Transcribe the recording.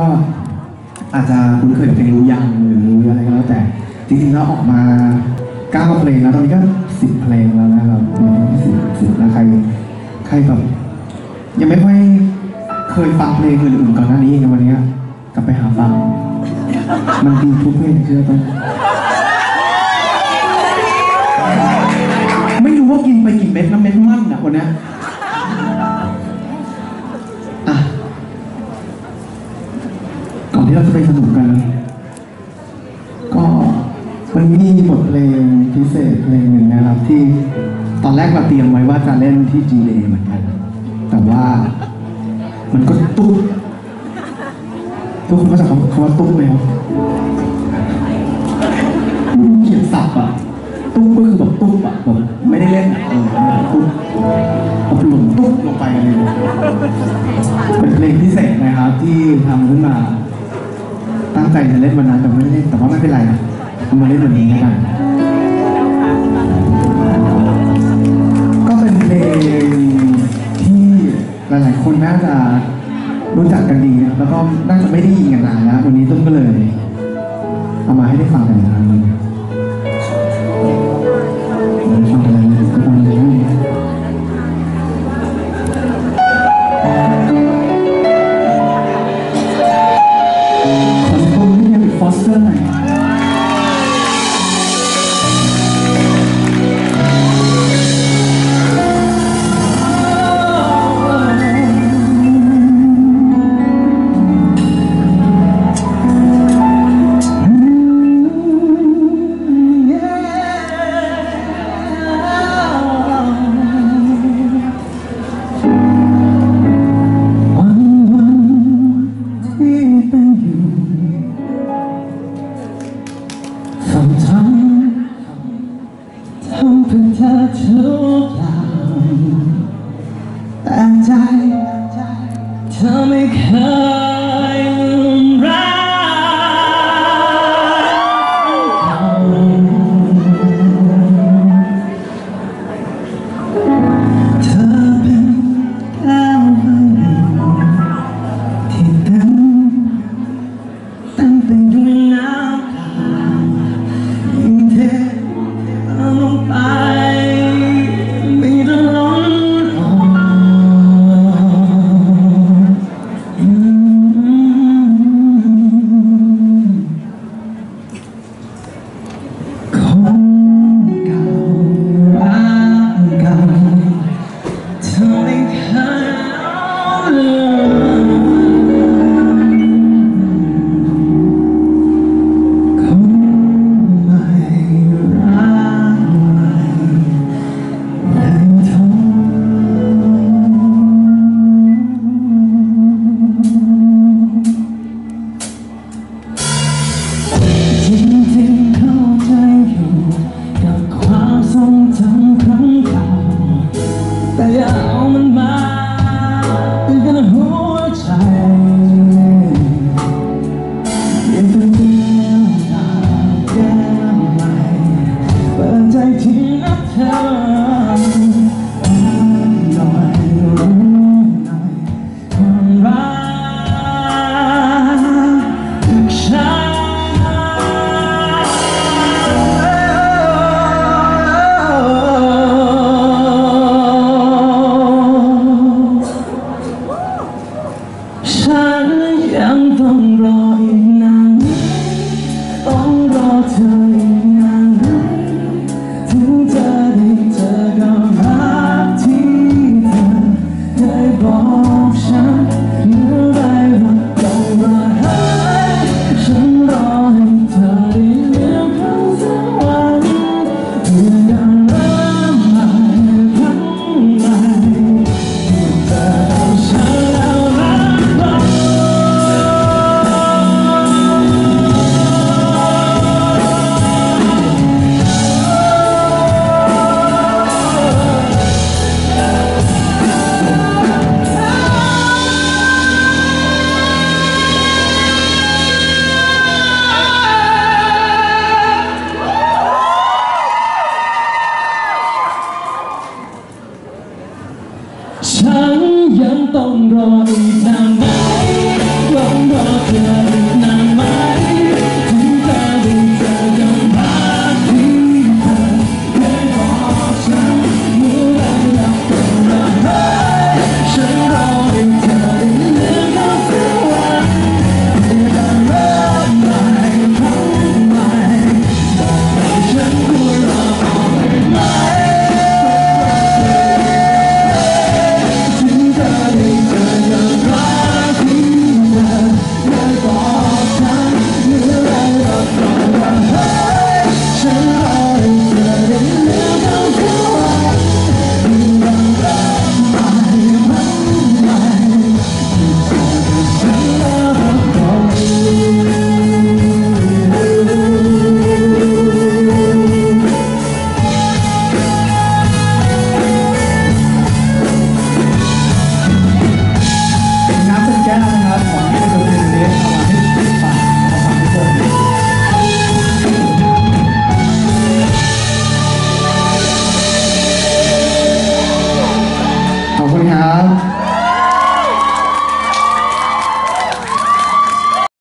ก็อาจจะคุ้นเคยกับเพลงรู้ยังหรืออะไรก็แล้วแต่จริงๆแล้วออกมา9เพลงแล้วตอนนี้ก็10เพลงแล้วนะครับ10แล้วใครแบบยังไม่ค่อยเคยฟังเพลงอื่นๆก่อนหน้านี้ในวันนี้กลับไปหาฟังมันดีทุกเพลงเชื่อต้องไม่รู้ว่ากินไปกี่เม็ดน้ำเม็ดมั่นอ่ะวันนี้ก่อนที่เราจะไปสนุกกันก็มันมีบทเพลงพิเศษเพลงหนึ่งนะครับที่ตอนแรกเราเตรียมไว้ว่าจะเล่นที่ GA เหมือนกันแต่ว่ามันก็ตุ๊บทุกคนเข้าใจคำว่าตุ๊บไหมครับเขียนศัพท์อ่ะตุ๊บก็คือแบบตุ๊บอ่ะผมไม่ได้เล่นตุ๊บเอาหล่นตุ๊บลงไปอะไรเป็นเพลงพิเศษนะครับที่ทำขึ้นมาตั้งใจจะเล่นวันนั้นแต่ไม่ได้เล่นแต่ว่าไม่เป็นไรนะมาเล่นวันนี้กันก็เป็นเพลงที่หลายๆคนน่าจะรู้จักกันดีนะแล้วก็น่าจะไม่ได้ยินกันนานแล้ววันนี้ต้นก็เลยเอามาให้ได้ฟังกันนะครับฟังอะไรก็ฟังเลยขอเสียงปรบมือให้เดวิดฟอสเตอร์หน่อยขอบคุณครับ